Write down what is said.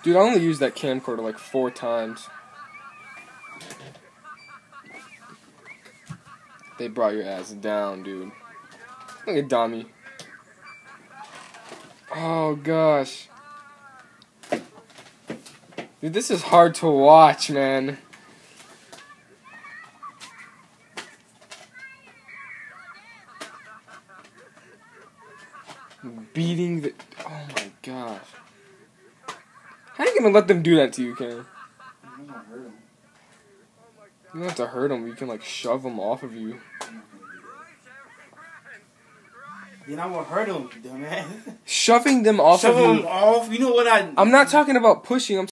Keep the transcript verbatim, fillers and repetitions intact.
Dude, I only used that camcorder like four times. They brought your ass down, dude. Look at Dami. Oh, gosh. Dude, this is hard to watch, man. Beating the... Oh, my gosh. How are you going to let them do that to you, Ken? You don't have to hurt them. You can, like, shove them off of you. Then I will hurt them, dumbass. Shoving them off Shove of you. them off? You know what I... I'm not talking about pushing. I'm